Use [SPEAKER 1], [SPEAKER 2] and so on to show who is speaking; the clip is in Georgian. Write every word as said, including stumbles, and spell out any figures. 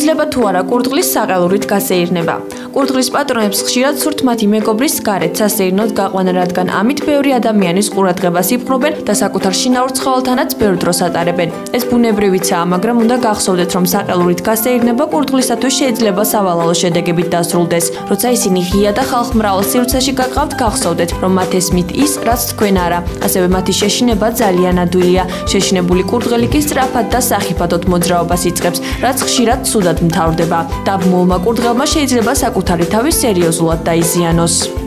[SPEAKER 1] შეიძლება თუ არა კურდღლის საყელურით გასეირნება. კურდღლის პატრონებს ხშირად სურთ მათი მეგობრის გარეთ სასეირნოდ გაყვანა, რადგან ამით ბევრი ადამიანის ყურადღებას იპყრობენ და საკუთარ შინაურ ცხოველთანაც ბევრ დროს ატარებენ. ეს ბუნებრივიცაა, მაგრამ უნდა გახსოვდეთ, რომ საყელურით გასეირნება კურდღლისათვის შეიძლება სავალალო შედეგებით დასრულდეს. როცა ისინი ღია და ხალხმრავალ სივრცეში გაგყავთ, გახსოვდეთ, რომ მათ ესმით ის, რაც თქვენ არა. ასევე მათი შეშინება ძალიან ადვილია. შეშინებული კურდღელი კი სწრაფად და სახიფათოდ მოძრაობას იწყებს, რაც ხშირად ცუდად მთავრდება. დაბმულმა კურდღელმა შეიძლება საკუთარი თავი სერიოზულად დაიზიანოს.